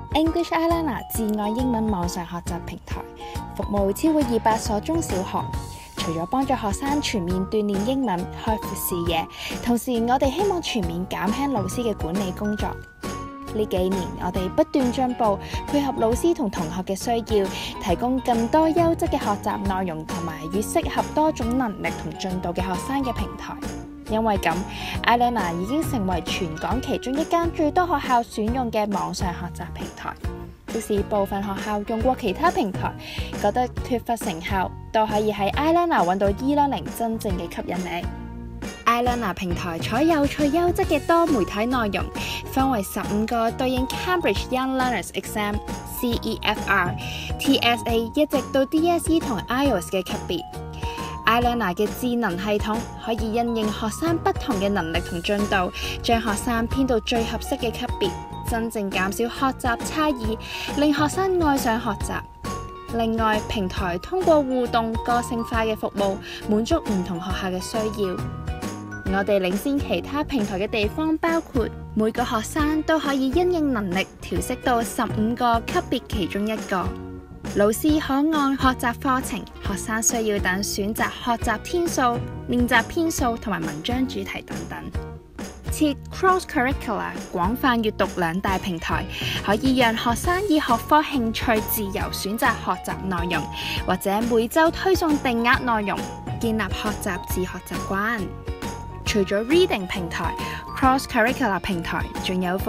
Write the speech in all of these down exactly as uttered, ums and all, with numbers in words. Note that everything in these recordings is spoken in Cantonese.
English Islearner 摯愛英文網上學習平台，服務超過二百所中小學。除咗幫助學生全面鍛鍊英文、開闊視野，同時我哋希望全面減輕老師嘅管理工作。呢幾年我哋不斷進步，配合老師同同學嘅需要，提供更多優質嘅學習內容同埋越適合多種能力同進度嘅學生嘅平台。因為咁 ，Islearner 已經成為全港其中一間最多學校選用嘅網上學習平台。即使部分學校用過其他平台，覺得缺乏成效，都可以喺 Islearner 揾到 e-learning 真正嘅吸引力。Islearner 平台採有趣優質嘅多媒體內容，分為十五個對應 Cambridge Young Learners Exam、C E F R、T S A 一直到 D S E 同 I E L T S 嘅級別。Islearner 嘅智能系統可以因應學生不同嘅能力同進度，將學生編到最合適嘅級別，真正減少學習差異，令學生愛上學習。另外，平台通過互動個性化嘅服務，滿足唔同學校嘅需要。我哋領先其他平台嘅地方包括每個學生都可以因應能力調適到十五個級別其中一個。老師可按學習課程、學生需要等選擇學習天數、練習篇數同埋文章主題等等。設 cross-curricular 廣泛閱讀兩大平台，可以讓學生以學科興趣自由選擇學習內容，或者每週推送定額內容，建立學習自學習慣。除咗 reading 平台、cross-curricular 平台，仲有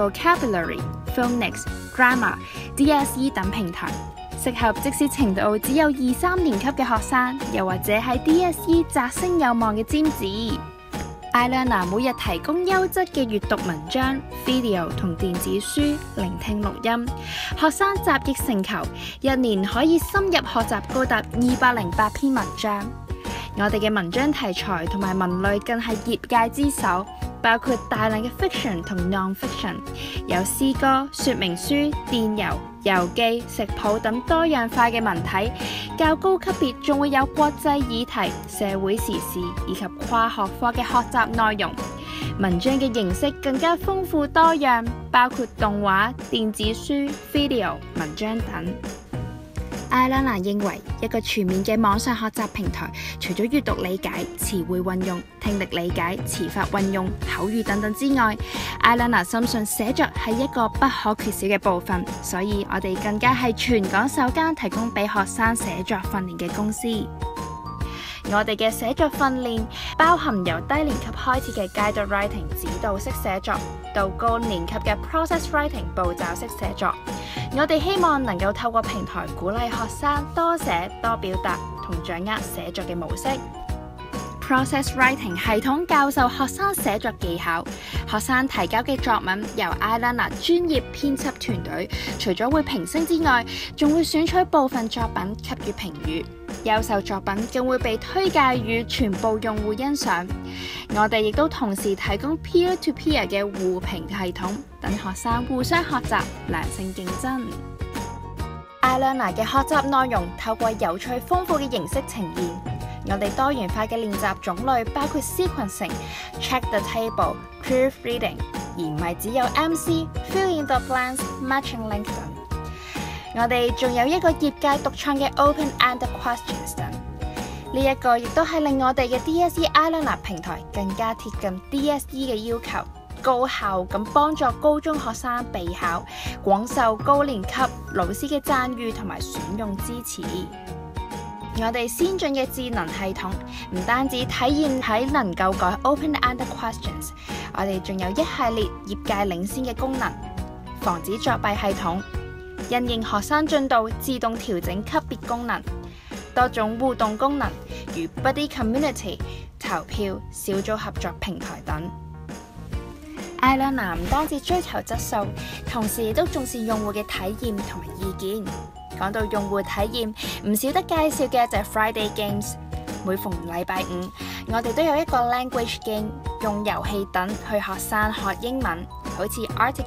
vocabulary、phonics、grammar、D S E 等平台，適合即使程度只有二三年級嘅學生，又或者係 D S E 擇星有望嘅尖子。Islearner 每日提供優質嘅閱讀文章、video 同電子書，聆聽錄音，學生集腋成裘，一年可以深入學習高達二百零八篇文章。我哋嘅文章題材同埋文類更係業界之首，包括大量嘅 fiction 同 non-fiction， 有詩歌、說明書、電郵、遊記、食譜等多樣化嘅文體。較高級別仲會有國際議題、社會時事以及跨學科嘅學習內容。文章嘅形式更加豐富多樣，包括動畫、電子書、video、文章等。Islearner 認為一個全面嘅網上學習平台，除咗閱讀理解、詞彙運用、聽力理解、詞法運用、口語等等之外， Islearner 深信寫作係一個不可缺少嘅部分，所以我哋更加係全港首間提供俾學生寫作訓練嘅公司。我哋嘅寫作訓練包含由低年級開始嘅 guided writing 指導式寫作，到高年級嘅 process writing 步驟式寫作。我哋希望能夠透過平台鼓勵學生多寫多表達，同掌握寫作嘅模式。Process writing 系統教授學生寫作技巧，學生提交嘅作文由 Islearner 專業編輯團隊除咗會評星之外，仲會選取部分作品給予評語。優秀作品更會被推介予全部用戶欣賞。我哋亦都同時提供 peer-to-peer 嘅互評系統，等學生互相學習，良性競爭。Islearner 嘅學習內容透過有趣豐富嘅形式呈現。我哋多元化嘅練習種類包括 sequencing、check the table、proofreading， 而唔係只有 M C、fill in the blanks、matching link 等。我哋仲有一個業界獨創嘅 open-ended questions 等，呢一個亦都係令我哋嘅 D S E Islearner 平台更加貼近 D S E 嘅要求，高效咁幫助高中學生備考，廣受高年級老師嘅讚譽同埋選用支持。我哋先進嘅智能系統唔單止體現喺能夠改 open-ended questions， 我哋仲有一系列業界領先嘅功能，防止作弊系統，因應學生進度自動調整級別功能，多種互動功能如 Buddy Community、投票、小組合作平台等。Islearner 唔單止追求質素，同時亦都重視用戶嘅體驗同埋意見。講到用戶體驗，唔少得介紹嘅就係 Friday Games。每逢禮拜五，我哋都有一個 language game， 用遊戲等去學生學英文，好似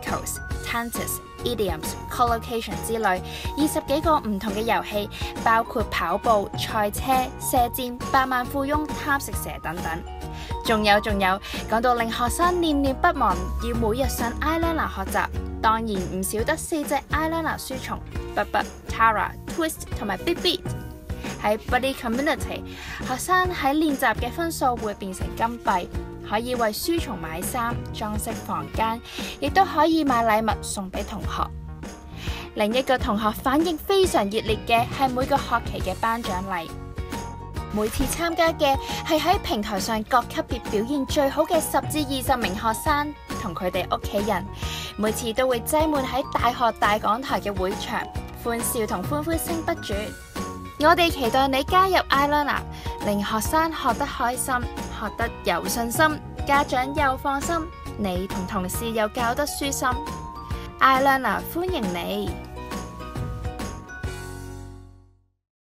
articles、tenses、idioms、collocation 之類，二十幾個唔同嘅遊戲，包括跑步、賽車、射箭、百萬富翁、貪食蛇等等。 仲有仲有，講到令學生念念不忘，要每日上 iLearner 學習，當然唔少得四隻 iLearner 書蟲 Bud-Bud、Tara、Twist 同埋 Beat-Beat。喺 Buddy Community， 學生喺練習嘅分數會變成金幣，可以為書蟲買衫、裝飾房間，亦都可以買禮物送俾同學。另一個同學反應非常熱烈嘅係每個學期嘅頒獎禮。每次參加嘅係喺平台上各級別表現最好嘅十至二十名學生同佢哋屋企人，每次都會擠滿喺大學大講台嘅會場，歡笑同歡呼聲不絕。我哋期待你加入 iLearner， 令學生學得開心，學得有信心，家長又放心，你同同事又教得舒心。iLearner歡迎你。